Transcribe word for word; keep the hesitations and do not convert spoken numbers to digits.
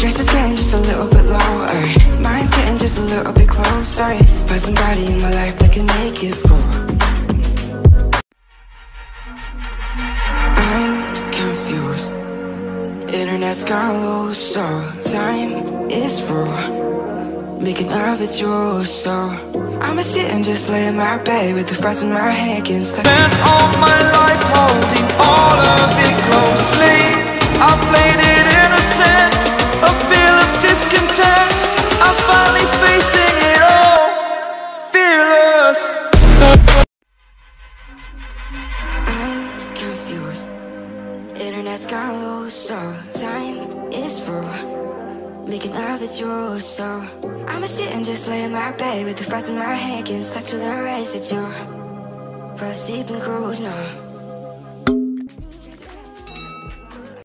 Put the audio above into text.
Stress is getting just a little bit lower. Mine's getting just a little bit closer. Find somebody in my life that can make it for. I'm confused. Internet's gone low, so time is through. Making of it yours, so I'ma sit and just lay in my bed with the frost in my hand, getting stuck. Spent all my life holding all of it closely. I played it innocent, a feel of discontent. I'm finally facing it all, fearless. I'm confused. Internet's gone low, so time is through. Making of it yours, so I'ma sit and just lay in my bed with the frost in my hand, getting stuck to the race with you. For a sleeping cruise now.